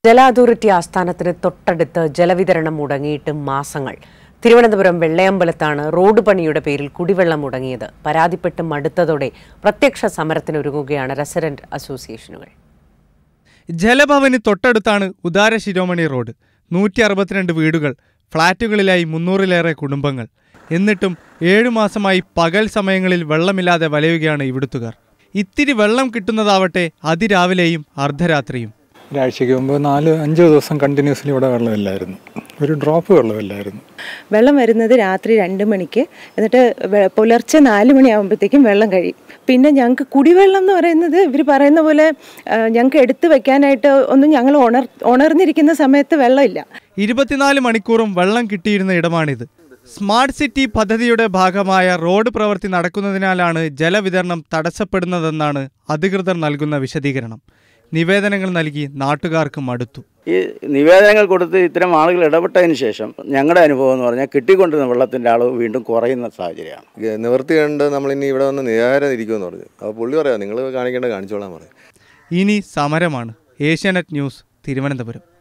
ജല അതോറിറ്റി ആസ്ഥാനത്തിന് തൊട്ടടുത്ത് ജലവിതരണം മുടങ്ങിയിട്ട് മാസങ്ങൾ. തിരുവനന്തപുരം വെള്ളയമ്പലത്താണ് റോഡ് പണിയുടെ പേരിൽ കുടിവെള്ളം മുടങ്ങിയത്. പരാതിപ്പെട്ട് മടുത്തതോടെ പ്രത്യക്ഷ സമരത്തിനൊരുങ്ങുകയാണ് റെസിഡന്റ് അസോസിയേഷനുകൾ. ജലഭവന് തൊട്ടടുത്താണ് ഉദാര ശിരോമണി റോഡ്. 162 വീടുകൾ, ഫ്ളാറ്റുകളിലായി 300-ലേറെ കുടുംബങ്ങൾ. എന്നിട്ടും 7 മാസമായി പകൽ സമയങ്ങളിൽ വെള്ളമില്ലാതെ വലയുകയാണ് ഇവിടുത്തുകാർ. ഇത്തിരി വെള്ളം കിട്ടുന്നതാവട്ടെ അതിരാവിലെയും അർദ്ധരാത്രിയും. ഒരാഴ്ചയ്ക്ക് മുമ്പ് 4-5 ദിവസം കണ്ടിന്യൂസ്ലി ഇവിടെ വെള്ളമില്ലായിരുന്നു. ഒരു ഡ്രോപ്പ് വെള്ളമില്ലായിരുന്നു. വെള്ളം വരുന്നത് രാത്രി 2 മണിക്ക്, എന്നിട്ട് പുലർച്ചെ 4 മണിയാകുമ്പോഴത്തേക്കും വെള്ളം കഴിയും. പിന്നെ ഞങ്ങൾക്ക് കുടിവെള്ളം എന്ന് പറയുന്നത് ഇവർ പറയുന്ന പോലെ ഞങ്ങൾക്ക് എടുത്തു വെക്കാനായിട്ട് ഒന്നും ഞങ്ങൾ ഉണർന്നിരിക്കുന്ന സമയത്ത് വെള്ളമില്ല. 24 മണിക്കൂറും വെള്ളം കിട്ടിയിരുന്ന ഇടമാണിത്. സ്മാർട്ട് സിറ്റി പദ്ധതിയുടെ ഭാഗമായ റോഡ് പ്രവൃത്തി നടക്കുന്നതിനാലാണ് ജലവിതരണം തടസ്സപ്പെടുന്നതെന്നാണ് അധികൃതർ നൽകുന്ന വിശദീകരണം. നിവേദനങ്ങൾ നൽകി നാട്ടുകാർക്ക് മടുത്തു. ഈ നിവേദനങ്ങൾ കൊടുത്ത് ഇത്തരം ആളുകൾ ഇടപെട്ടതിന് ശേഷം ഞങ്ങളുടെ അനുഭവം എന്ന് പറഞ്ഞാൽ കിട്ടിക്കൊണ്ടിരുന്ന വെള്ളത്തിൻ്റെ അളവ് വീണ്ടും കുറയുന്ന സാഹചര്യമാണ്. നിവൃത്തി കണ്ട് നമ്മളിനി ഇവിടെ വന്ന് നിരാഹാരം ഇരിക്കുമെന്ന് പറഞ്ഞു. അപ്പോൾ പുള്ളി പറയാം, നിങ്ങൾ കാണിക്കേണ്ട കാണിച്ചോളാൻ പറയും. ഇനി സമരമാണ്. ഏഷ്യാനെറ്റ് ന്യൂസ്, തിരുവനന്തപുരം.